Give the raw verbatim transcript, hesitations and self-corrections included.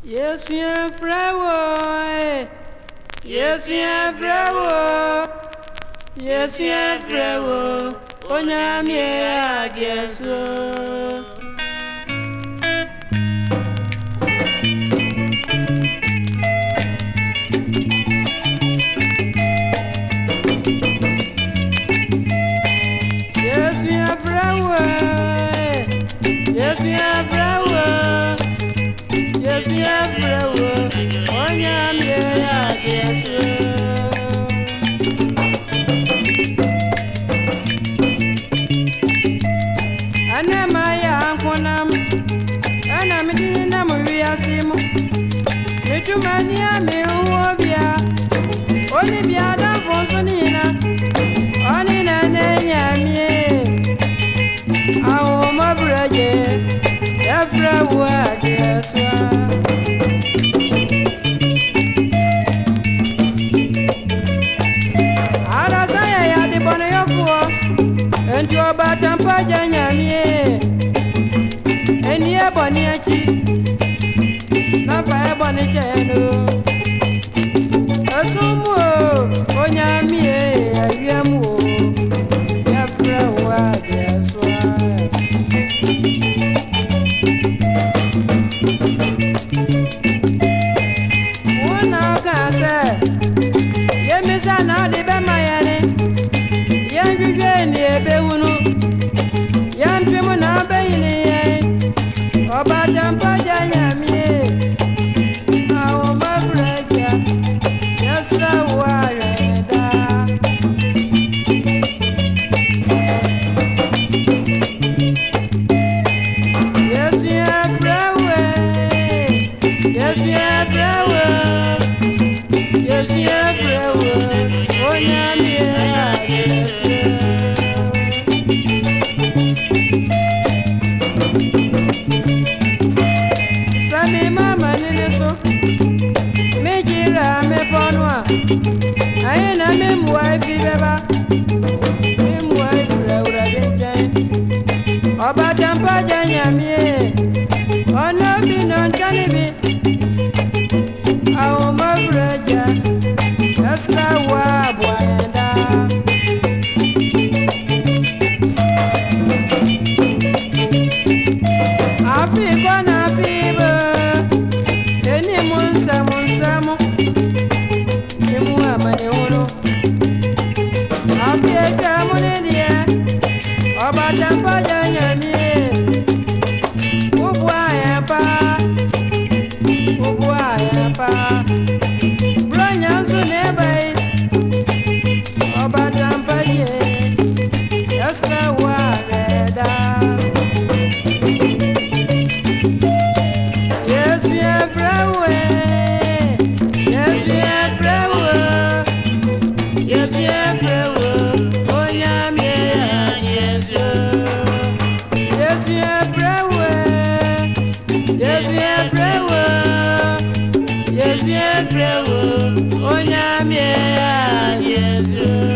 Yes, we are free. Yes, we are free. Yes, we are free. Onyami ya Jesu. Yes, we are free. Yes, we are free. Yes, we are free. Onyami ya Jesu. Ana maya konam, ana midini na muria simu. Mitumania me uobia, oni bia da fonsonina, oni na nenya mie. Awo mabraje, efra wa Jeswa. Ara saya ya di bono yofuo, entu oba tampa janya mie. Eni eboni achi, na fa eboni cheno. Asumu onyamie awiamu, yafra wa Jeswa. Una kase, yemisa na di be mayane, yenjuje ni ebe unu, yampimu na be ili. Oba tampa janya mie, awo mabraja, yasra wa reda. Yes, we are free. Yes, we are free. Yes, we are free. Onyami ya Jesu. Sami mama niliso, mejira me ponwa. Aina me mwife beba, me mwife laura denjai. Oba tampa janya mie, ono binon kanibi. Awo mabraja, yasra wa bwaenda. Afi kona fibe, eni munsa munsa mu, emu amane uno. Afi eka munediye, oba tampa janya mie. Ubwa ya pa, ubwa ya pa. Bronya nsunebai, oba tampa ye, yasra wa reda. Yes, we are free. Yes, we are free. Yes, we are free. Onyami ya Jesu. Yes, we are free. Yes, we are free. Yes, we are free. Onyami ya Jesu.